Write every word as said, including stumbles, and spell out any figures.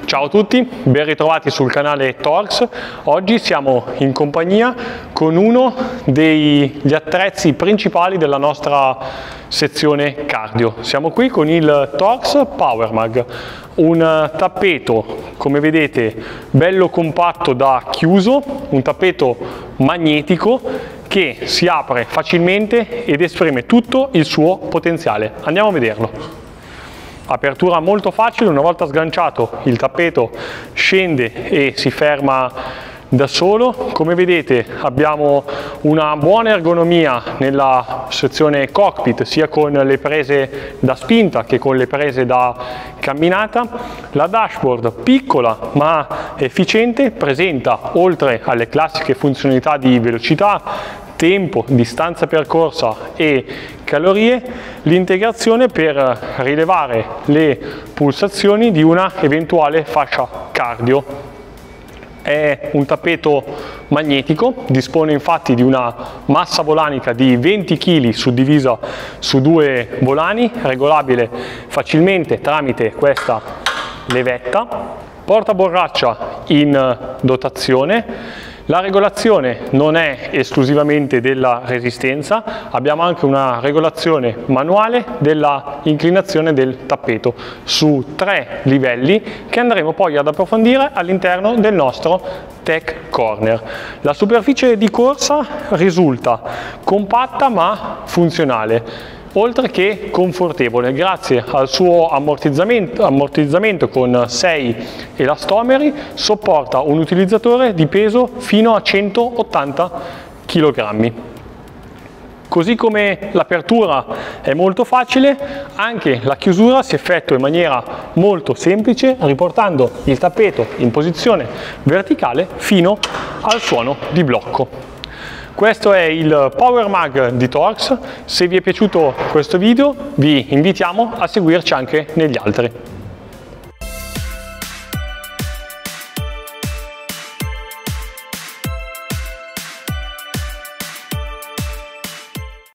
Ciao a tutti, ben ritrovati sul canale Torx. Oggi siamo in compagnia con uno degli attrezzi principali della nostra sezione cardio. Siamo qui con il Torx PowerMag, un tappeto, come vedete, bello compatto da chiuso, un tappeto magnetico che si apre facilmente ed esprime tutto il suo potenziale. Andiamo a vederlo. Apertura molto facile, una volta sganciato il tappeto scende e si ferma da solo. Come vedete abbiamo una buona ergonomia nella sezione cockpit, sia con le prese da spinta che con le prese da camminata. La dashboard piccola ma efficiente presenta, oltre alle classiche funzionalità di velocità, tempo, distanza percorsa e calorie, l'integrazione per rilevare le pulsazioni di una eventuale fascia cardio. È un tappeto magnetico, dispone infatti di una massa volanica di venti chili suddivisa su due volani, regolabile facilmente tramite questa levetta, porta borraccia in dotazione. La regolazione non è esclusivamente della resistenza, abbiamo anche una regolazione manuale della inclinazione del tappeto su tre livelli che andremo poi ad approfondire all'interno del nostro Tech Corner. La superficie di corsa risulta compatta ma funzionale, oltre che confortevole, grazie al suo ammortizzamento, ammortizzamento con sei elastomeri, sopporta un utilizzatore di peso fino a centottanta chilogrammi. Così come l'apertura è molto facile, anche la chiusura si effettua in maniera molto semplice, riportando il tappeto in posizione verticale fino al suono di blocco. Questo è il PowerMag di Torx. Se vi è piaciuto questo video vi invitiamo a seguirci anche negli altri.